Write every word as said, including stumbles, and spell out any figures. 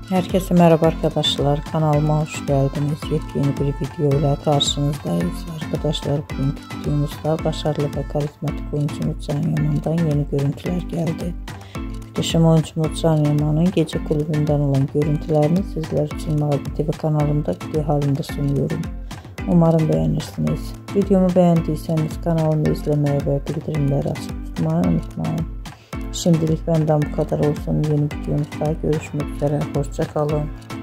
Herkese merhaba arkadaşlar, kanalıma hoş geldiniz. Yepyeni bir video ile karşınızdayız arkadaşlar. Bugünkü videomuzda başarılı ve karizmatik oyuncumuz Can Yaman'dan yeni görüntüler geldi. Muhteşem oyuncumuz Can Yaman'ın gece kulübünden olan görüntülerini sizler için Mavi T V kanalımda video halinde sunuyorum. Umarım beğenirsiniz. Videomu beğendiyseniz kanalımı izlemeyi ve bildirimleri açıp tutmayı unutmayın. Şimdilik benden bu kadar olsun. Yeni videomuzda görüşmek üzere. Hoşça kalın.